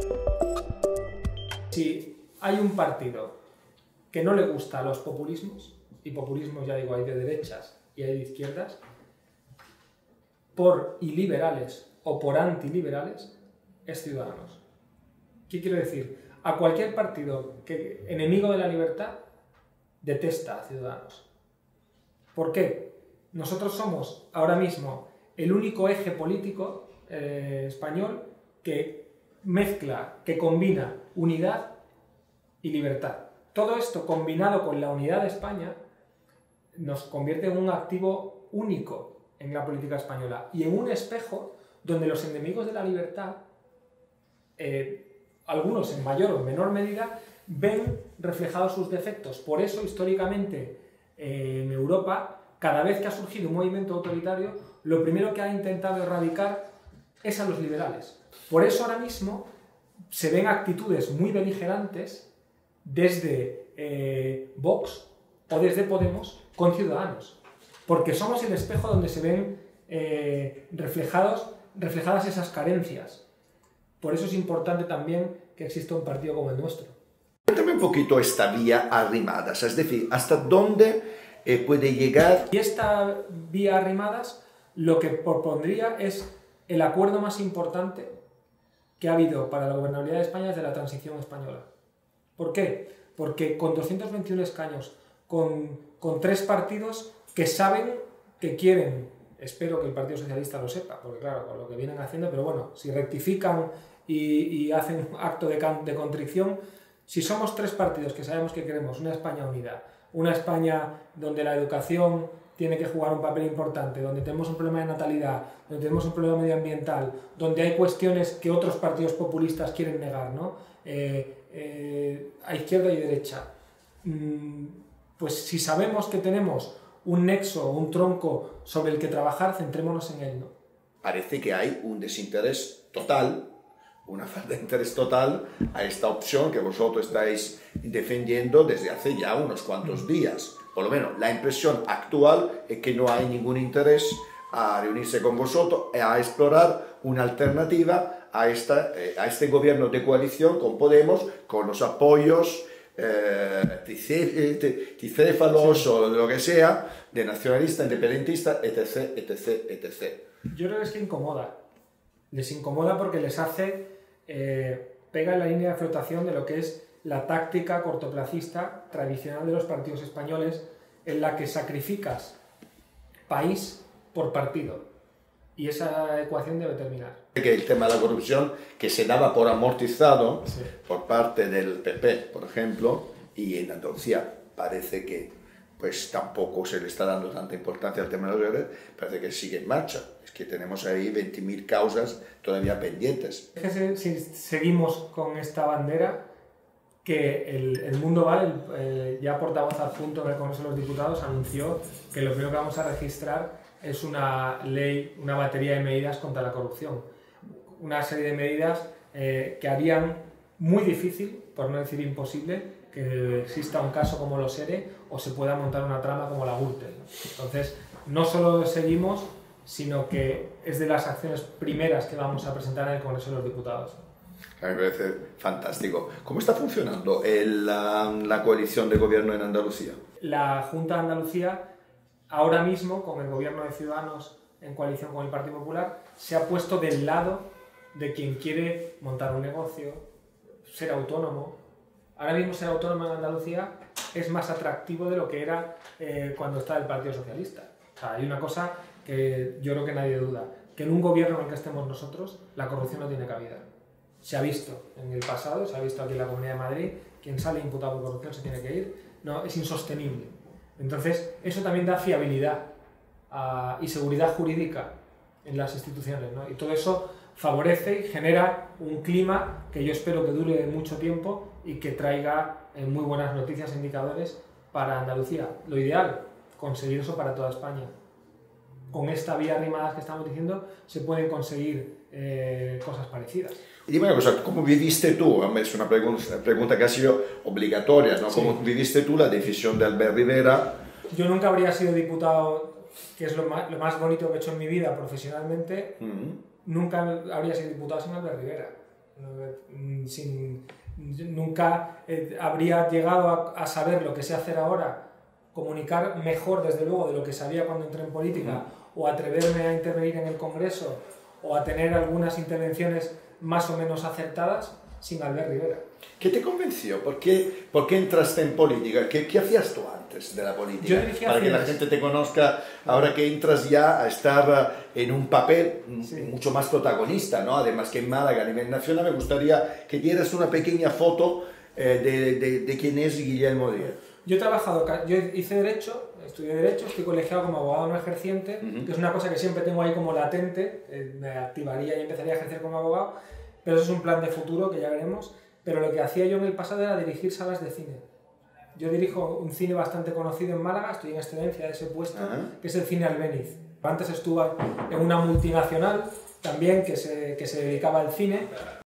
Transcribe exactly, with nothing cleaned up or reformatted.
Si hay un partido que no le gusta a los populismos, y populismos ya digo hay de derechas y hay de izquierdas, por iliberales o por antiliberales, es Ciudadanos. ¿Qué quiero decir? A cualquier partido que enemigo de la libertad detesta a Ciudadanos. ¿Por qué? Nosotros somos ahora mismo el único eje político eh, español que mezcla, que combina unidad y libertad. Todo esto combinado con la unidad de España nos convierte en un activo único en la política española y en un espejo donde los enemigos de la libertad, eh, algunos en mayor o menor medida, ven reflejados sus defectos. Por eso, históricamente, eh, en Europa, cada vez que ha surgido un movimiento autoritario, lo primero que ha intentado erradicar es a los liberales. Por eso ahora mismo se ven actitudes muy beligerantes desde eh, Vox o desde Podemos con Ciudadanos, porque somos el espejo donde se ven eh, reflejados, reflejadas esas carencias. Por eso es importante también que exista un partido como el nuestro. Cuéntame un poquito esta vía Arrimadas, es decir, ¿hasta dónde eh, puede llegar? Y esta vía Arrimadas lo que propondría es el acuerdo más importante que ha habido para la gobernabilidad de España desde la transición española. ¿Por qué? Porque con doscientos veintiún escaños, con, con tres partidos que saben que quieren, espero que el Partido Socialista lo sepa, porque claro, con lo que vienen haciendo, pero bueno, si rectifican y, y hacen un acto de, de contrición, si somos tres partidos que sabemos que queremos una España unida, una España donde la educación tiene que jugar un papel importante, donde tenemos un problema de natalidad, donde tenemos un problema medioambiental, donde hay cuestiones que otros partidos populistas quieren negar, ¿no? Eh, eh, a izquierda y derecha. Mm, pues si sabemos que tenemos un nexo, un tronco sobre el que trabajar, centrémonos en él, ¿no? Parece que hay un desinterés total, una falta de interés total a esta opción que vosotros estáis defendiendo desde hace ya unos cuantos días. Por lo menos la impresión actual es que no hay ningún interés a reunirse con vosotros y a explorar una alternativa a, esta, eh, a este gobierno de coalición con Podemos, con los apoyos eh, tricéfalos sí. o lo que sea, de nacionalista, independentista, etc, etc, etcétera. Yo creo que es que incomoda. Les incomoda porque les hace, eh, pega en la línea de flotación de lo que es la táctica cortoplacista tradicional de los partidos españoles, en la que sacrificas país por partido. Y esa ecuación debe terminar. Que el tema de la corrupción, que se daba por amortizado sí. por parte del P P, por ejemplo, y en Andalucía parece que pues tampoco se le está dando tanta importancia al tema de los redes, parece que sigue en marcha. Es que tenemos ahí veinte mil causas todavía pendientes. Fíjese si seguimos con esta bandera, que el, el Mundo Val, el, el ya portavoz adjunto del Congreso de los Diputados, anunció que lo primero que vamos a registrar es una ley, una batería de medidas contra la corrupción. Una serie de medidas eh, que harían muy difícil, por no decir imposible, que exista un caso como los ERE o se pueda montar una trama como la Gürtel. Entonces, no solo seguimos, sino que es de las acciones primeras que vamos a presentar en el Congreso de los Diputados. A mí me parece fantástico. ¿Cómo está funcionando el, la, la coalición de gobierno en Andalucía? La Junta de Andalucía, ahora mismo, con el gobierno de Ciudadanos en coalición con el Partido Popular, se ha puesto del lado de quien quiere montar un negocio, ser autónomo. Ahora mismo ser autónomo en Andalucía es más atractivo de lo que era eh, cuando estaba el Partido Socialista. O sea, hay una cosa que yo creo que nadie duda, que en un gobierno en el que estemos nosotros, la corrupción no tiene cabida. Se ha visto en el pasado, se ha visto aquí en la Comunidad de Madrid, quien sale imputado por corrupción se tiene que ir. No, es insostenible. Entonces, eso también da fiabilidad uh, y seguridad jurídica en las instituciones, ¿no? Y todo eso favorece y genera un clima que yo espero que dure mucho tiempo y que traiga eh, muy buenas noticias e indicadores para Andalucía. Lo ideal, conseguir eso para toda España. Con esta vía Arrimadas que estamos diciendo, se pueden conseguir eh, cosas parecidas. Y dime una cosa, ¿cómo viviste tú? Es una pregunta, una pregunta que ha sido obligatoria, ¿no? Sí. ¿Cómo viviste tú la decisión de Albert Rivera? Yo nunca habría sido diputado, que es lo más, lo más bonito que he hecho en mi vida profesionalmente, uh-huh. Nunca habría sido diputado sin Albert Rivera. Sin, nunca eh, habría llegado a, a saber lo que sé hacer ahora, comunicar mejor desde luego de lo que sabía cuando entré en política, o atreverme a intervenir en el Congreso, o a tener algunas intervenciones más o menos acertadas sin Albert Rivera. ¿Qué te convenció? ¿Por qué, por qué entraste en política? ¿Qué, qué hacías tú antes de la política? Yo dirigía Para que la cines. gente te conozca, ahora que entras ya a estar en un papel Sí. mucho más protagonista, ¿no? Además que en Málaga a nivel nacional, me gustaría que dieras una pequeña foto eh, de, de, de quién es Guillermo Díaz. Yo he trabajado, yo hice Derecho, estudié Derecho, estoy colegiado como abogado no ejerciente, uh-huh. que es una cosa que siempre tengo ahí como latente, eh, me activaría y empezaría a ejercer como abogado, pero eso es un plan de futuro que ya veremos. Pero lo que hacía yo en el pasado era dirigir salas de cine. Yo dirijo un cine bastante conocido en Málaga, estoy en excelencia de ese puesto, uh-huh. que es el Cine Albéniz. Antes estuve en una multinacional también que se, que se dedicaba al cine,